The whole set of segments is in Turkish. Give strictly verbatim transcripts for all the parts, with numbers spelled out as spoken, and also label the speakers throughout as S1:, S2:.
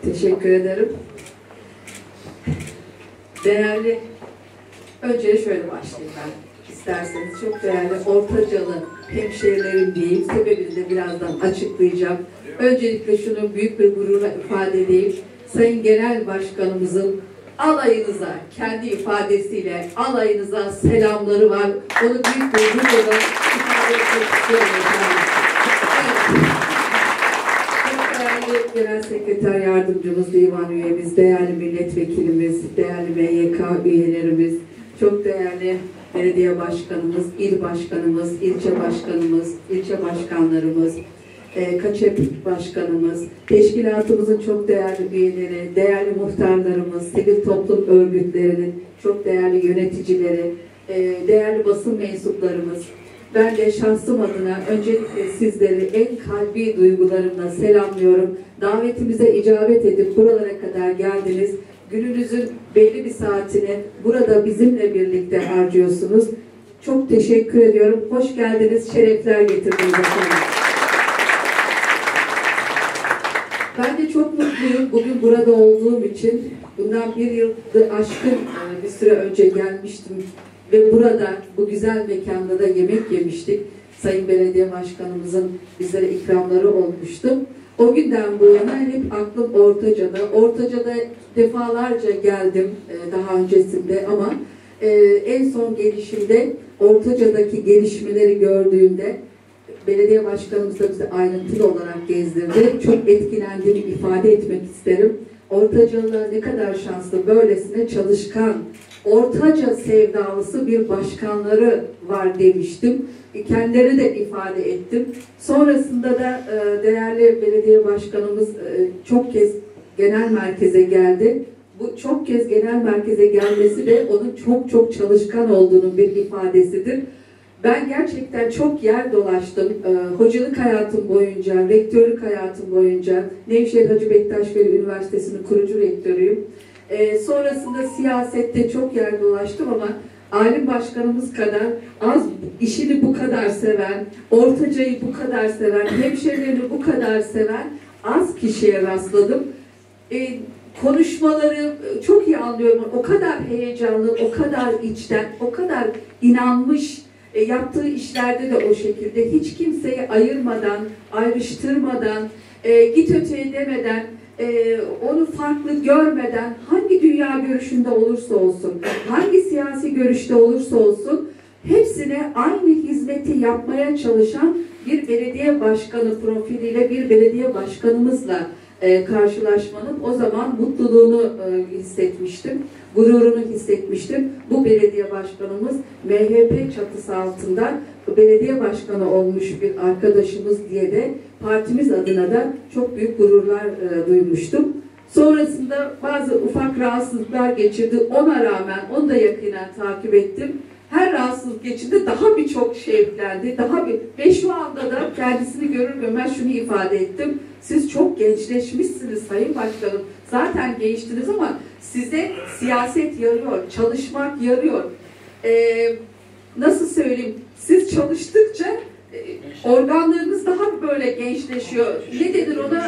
S1: Teşekkür ederim. Değerli, önce şöyle başlayayım ben isterseniz. Çok değerli Ortacalı hemşehrilerim diyeyim. Sebebini de birazdan açıklayacağım. Öncelikle şunu büyük bir gururla ifade edeyim. Sayın Genel Başkanımızın alayınıza, kendi ifadesiyle alayınıza selamları var. Onu büyük bir gururla ifade etmek istiyorum. Evet. Değerli Genel Sekreter Yardımcımız, Divan Üyemiz, değerli Milletvekilimiz, değerli M Y K üyelerimiz, çok değerli Belediye Başkanımız, İl Başkanımız, ilçe Başkanımız, ilçe Başkanlarımız, e, KAÇEP Başkanımız, teşkilatımızın çok değerli üyeleri, değerli muhtarlarımız, sivil toplum örgütlerinin çok değerli yöneticileri, e, değerli basın mensuplarımız, ben de şahsım adına öncelikle sizleri en kalbi duygularımla selamlıyorum. Davetimize icabet edip buralara kadar geldiniz. Gününüzün belli bir saatini burada bizimle birlikte harcıyorsunuz. Çok teşekkür ediyorum. Hoş geldiniz, şerefler getirdiniz efendim. Ben de çok mutluyum. Bugün burada olduğum için bundan bir yıldır aşkın bir süre önce gelmiştim. Ve burada bu güzel mekanda da yemek yemiştik. Sayın Belediye Başkanımızın bizlere ikramları olmuştu. O günden bu yana hep aklım Ortaca'da. Ortaca'da defalarca geldim daha öncesinde ama en son gelişimde Ortaca'daki gelişmeleri gördüğümde Belediye Başkanımız da bize ayrıntılı olarak gezdirdi. Çok etkilendiğimi ifade etmek isterim. Ortacalılar ne kadar şanslı, böylesine çalışkan, Ortaca sevdalısı bir başkanları var demiştim. Kendileri de ifade ettim. Sonrasında da değerli belediye başkanımız çok kez genel merkeze geldi. Bu çok kez genel merkeze gelmesi de onun çok çok çalışkan olduğunun bir ifadesidir. Ben gerçekten çok yer dolaştım. Hocalık hayatım boyunca, rektörlük hayatım boyunca, Nevşehir Hacı Bektaş Veli Üniversitesi'nin kurucu rektörüyüm. Ee, sonrasında siyasette çok yer dolaştım ama alim başkanımız kadar az işini bu kadar seven, Ortaca'yı bu kadar seven, hemşehrilerini bu kadar seven az kişiye rastladım. Ee, konuşmaları çok iyi anlıyorum. O kadar heyecanlı, o kadar içten, o kadar inanmış, e, yaptığı işlerde de o şekilde hiç kimseyi ayırmadan, ayrıştırmadan, e, git öteye demeden, Ee, onu farklı görmeden hangi dünya görüşünde olursa olsun, hangi siyasi görüşte olursa olsun hepsine aynı hizmeti yapmaya çalışan bir belediye başkanı profiliyle bir belediye başkanımızla e, karşılaşmanın o zaman mutluluğunu e, hissetmiştim, gururunu hissetmiştim. Bu belediye başkanımız M H P çatısı altında belediye başkanı olmuş bir arkadaşımız diye de partimiz adına da çok büyük gururlar e, duymuştum. Sonrasında bazı ufak rahatsızlıklar geçirdi. Ona rağmen onu da yakından takip ettim. Her rahatsızlık geçirdi, daha birçok şevklendi. Daha bir ve şu anda da kendisini görür görmez şunu ifade ettim. Siz çok gençleşmişsiniz Sayın Başkanım. Zaten gençtiniz ama size siyaset yarıyor, çalışmak yarıyor. Ee, nasıl söyleyeyim? Siz çalıştıkça organlarınız daha böyle gençleşiyor. Ne denir ona?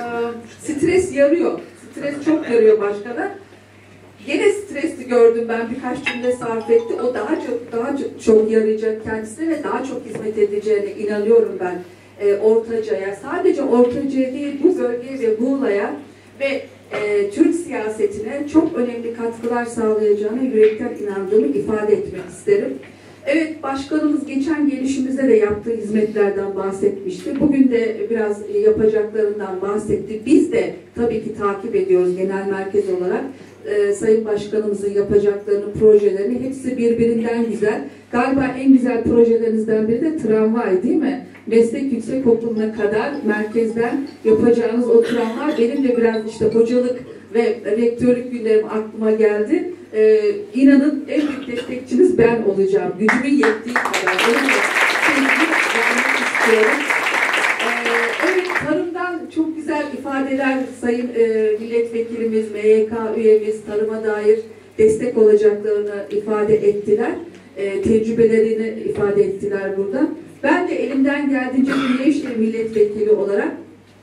S1: Ee, stres yarıyor. Stres çok yarıyor başkana. Yine stresli gördüm ben, birkaç cümle sarf etti. O daha çok daha çok, çok yarayacak kendisine ve daha çok hizmet edeceğine inanıyorum ben e, Ortaca'ya. Sadece Ortaca'ya değil, bu bölgeye ve Muğla'ya ve e, Türk siyasetine çok önemli katkılar sağlayacağına yürekten inandığımı ifade etmek isterim. Evet, başkanımız geçen gelişimizde de yaptığı hizmetlerden bahsetmişti. Bugün de biraz yapacaklarından bahsetti. Biz de tabii ki takip ediyoruz genel merkez olarak. Ee, Sayın Başkanımızın yapacaklarını, projelerini hepsi birbirinden güzel. Galiba en güzel projelerinizden biri de tramvay değil mi? Meslek Yüksekokulu'na kadar merkezden yapacağınız o tramvay, benim de biraz işte hocalık ve rektörlük günlerim aklıma geldi. Ee, inanın en büyük destekçiniz ben olacağım. Gücümün yettiği kadar. Onu vermek istiyorum. Ee, evet, tarımdan çok güzel ifadeler Sayın e, Milletvekilimiz, M Y K üyemiz tarıma dair destek olacaklarını ifade ettiler. E, tecrübelerini ifade ettiler burada. Ben de elimden geldiğince bir Nevşehir milletvekili olarak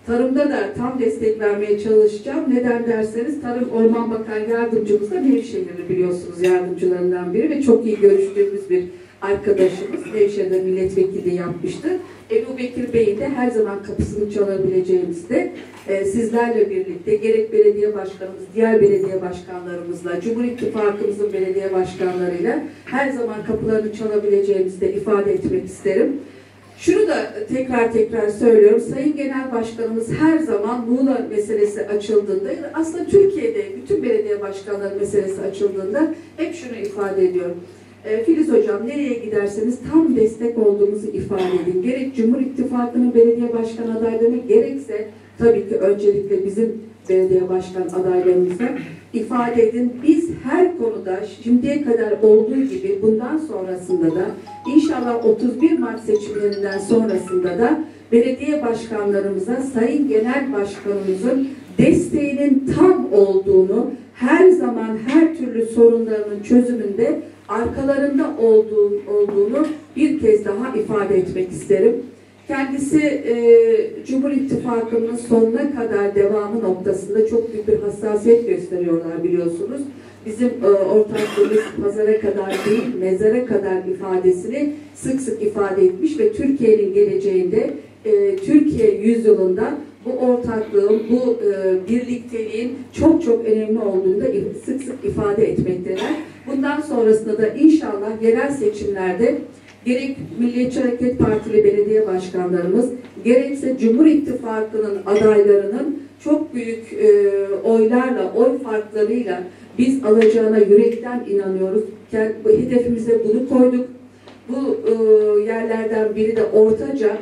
S1: Tarımda da tam destek vermeye çalışacağım. Neden derseniz Tarım Orman Bakan Yardımcımız da Nevşehirli biliyorsunuz yardımcılarından biri ve çok iyi görüştüğümüz bir arkadaşımız. Nevşehir'de milletvekili yapmıştı. Ebu Bekir Bey'in de her zaman kapısını çalabileceğimizde e, sizlerle birlikte gerek belediye başkanımız, diğer belediye başkanlarımızla, Cumhur İttifakımızın belediye başkanlarıyla her zaman kapılarını çalabileceğimizi de ifade etmek isterim. Şunu da tekrar tekrar söylüyorum. Sayın Genel Başkanımız her zaman Muğla meselesi açıldığında, aslında Türkiye'de bütün belediye başkanları meselesi açıldığında hep şunu ifade ediyorum. E, Filiz Hocam nereye giderseniz tam destek olduğumuzu ifade edin. Gerek Cumhur İttifakı'nın belediye başkan adaylarını gerekse tabii ki öncelikle bizim belediye başkan adaylarımıza ifade edin. Biz her konuda şimdiye kadar olduğu gibi bundan sonrasında da inşallah otuz bir Mart seçimlerinden sonrasında da belediye başkanlarımıza Sayın Genel Başkanımızın desteğinin tam olduğunu, her zaman her türlü sorunlarının çözümünde arkalarında olduğu, olduğunu bir kez daha ifade etmek isterim. Kendisi e, Cumhur İttifakı'nın sonuna kadar devamı noktasında çok büyük bir hassasiyet gösteriyorlar biliyorsunuz. Bizim e, ortaklığımız pazara kadar değil, mezara kadar ifadesini sık sık ifade etmiş ve Türkiye'nin geleceğinde, e, Türkiye yüzyılında bu ortaklığın, bu e, birlikteliğin çok çok önemli olduğunu da sık sık ifade etmekteler. Bundan sonrasında da inşallah yerel seçimlerde gerek Milliyetçi Hareket Partili belediye başkanlarımız, gerekse Cumhur İttifakı'nın adaylarının çok büyük e, oylarla, oy farklarıyla biz alacağına yürekten inanıyoruz. Bu hedefimize bunu koyduk. Bu e, yerlerden biri de Ortaca.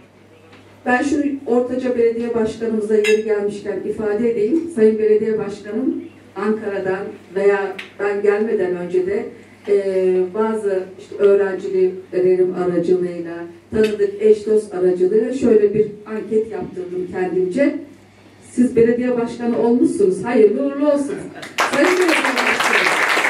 S1: Ben şunu Ortaca Belediye Başkanımıza yeri gelmişken ifade edeyim. Sayın Belediye Başkanım Ankara'dan veya ben gelmeden önce de Ee, bazı işte öğrencilerim aracılığıyla, tanıdık eş dost aracılığıyla şöyle bir anket yaptırdım kendimce. Siz belediye başkanı olmuşsunuz. Hayırlı uğurlu olsun. Sayın Belediye Başkanı.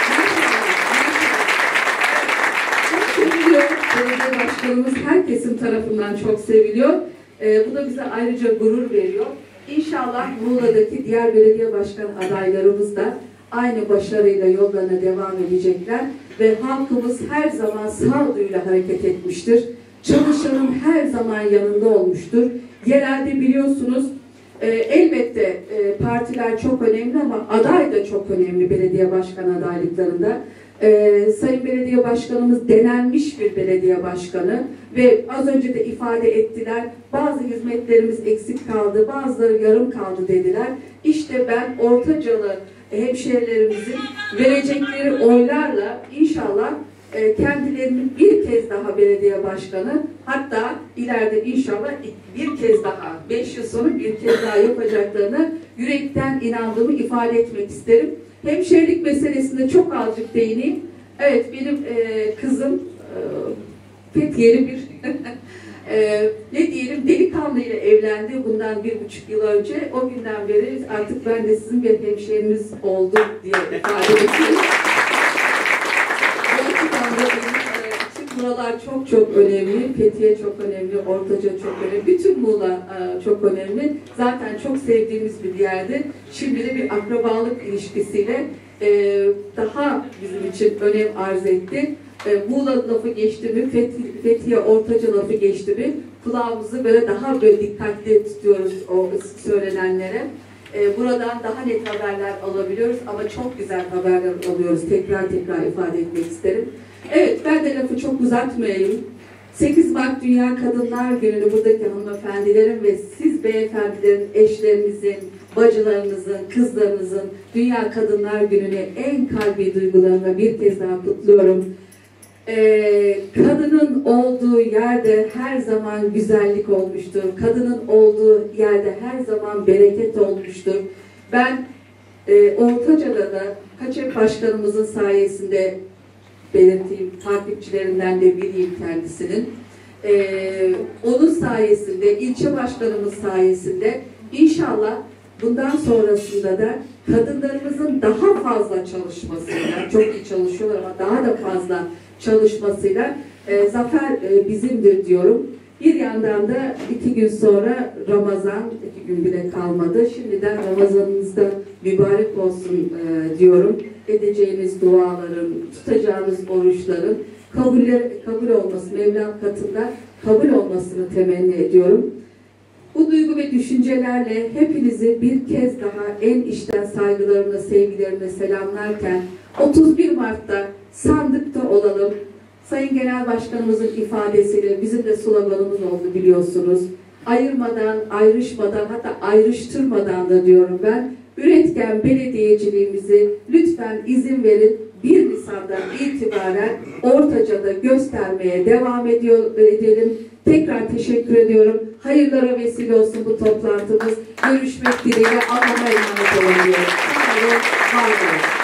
S1: Çok seviliyor. Belediye başkanımız herkesin tarafından çok seviliyor. Ee, bu da bize ayrıca gurur veriyor. İnşallah Muğla'daki diğer belediye başkan adaylarımız da aynı başarıyla yollarına devam edecekler ve halkımız her zaman sağduyuyla hareket etmiştir. Çalışanın her zaman yanında olmuştur. Yerelde biliyorsunuz e, elbette e, partiler çok önemli ama aday da çok önemli belediye başkan adaylıklarında. E, Sayın Belediye Başkanımız denenmiş bir belediye başkanı ve az önce de ifade ettiler, bazı hizmetlerimiz eksik kaldı, bazıları yarım kaldı dediler. İşte ben Ortacalı hemşehrilerimizin verecekleri oylarla inşallah e, kendilerini bir kez daha belediye başkanı, hatta ileride inşallah bir kez daha, beş yıl sonra bir kez daha yapacaklarına yürekten inandığımı ifade etmek isterim. Hemşehrilik meselesinde çok azıcık değineyim. Evet, benim e, kızım e, Fethiyeli bir Ee, ne diyelim delikanlı ile evlendi bundan bir buçuk yıl önce. O günden beri artık ben de sizin bir hemşehriniz oldum diye ifade ettim. Bu açıdan da benim için buralar çok çok önemli. Fethiye çok önemli, Ortaca çok önemli. Bütün Muğla e, çok önemli. Zaten çok sevdiğimiz bir yerde. Şimdi de bir akrabalık ilişkisiyle e, daha bizim için önem arz etti. E, Muğla lafı geçti mi, Fethiye, Fethiye Ortaca lafı geçti mi, kulağımızı böyle daha böyle dikkatli tutuyoruz o söylenenlere. E, buradan daha net haberler alabiliyoruz ama çok güzel haberler alıyoruz. Tekrar tekrar ifade etmek isterim. Evet, ben de lafı çok uzatmayayım. sekiz Mart Dünya Kadınlar Günü'nü buradaki hanımefendilerin ve siz beyefendilerin, eşlerinizin, bacılarınızın, kızlarınızın Dünya Kadınlar Günü'nü en kalbi duygularımla bir kez daha kutluyorum. Ee, kadının olduğu yerde her zaman güzellik olmuştur. Kadının olduğu yerde her zaman bereket olmuştur. Ben e, Ortaca'da da Kaçep Başkanımızın sayesinde belirteyim, takipçilerinden de biriyim kendisinin. Ee, onun sayesinde, ilçe başkanımız sayesinde inşallah bundan sonrasında da kadınlarımızın daha fazla çalışmasıyla, çok iyi çalışıyorlar ama daha da fazla çalışmasıyla e, zafer e, bizimdir diyorum. Bir yandan da iki gün sonra Ramazan, iki gün bile kalmadı. Şimdiden Ramazanınızda mübarek olsun e, diyorum. Edeceğiniz duaların, tutacağınız oruçların kabul, kabul olması, Mevlam katında kabul olmasını temenni ediyorum. Bu duygu ve düşüncelerle hepinizi bir kez daha en içten saygılarımla, sevgilerimle selamlarken otuz bir Mart'ta sandıkta olalım. Sayın Genel Başkanımızın ifadesiyle bizim de sloganımız oldu biliyorsunuz. Ayırmadan, ayrışmadan, hatta ayrıştırmadan da diyorum ben. Üretken belediyeciliğimizi lütfen izin verin. bir Nisan'dan itibaren Ortaca'da göstermeye devam ediyor, edelim. Tekrar teşekkür ediyorum. Hayırlara vesile olsun bu toplantımız. Görüşmek dileğiyle Allah'a emanet olun diyorum. Sağ olun, var olun.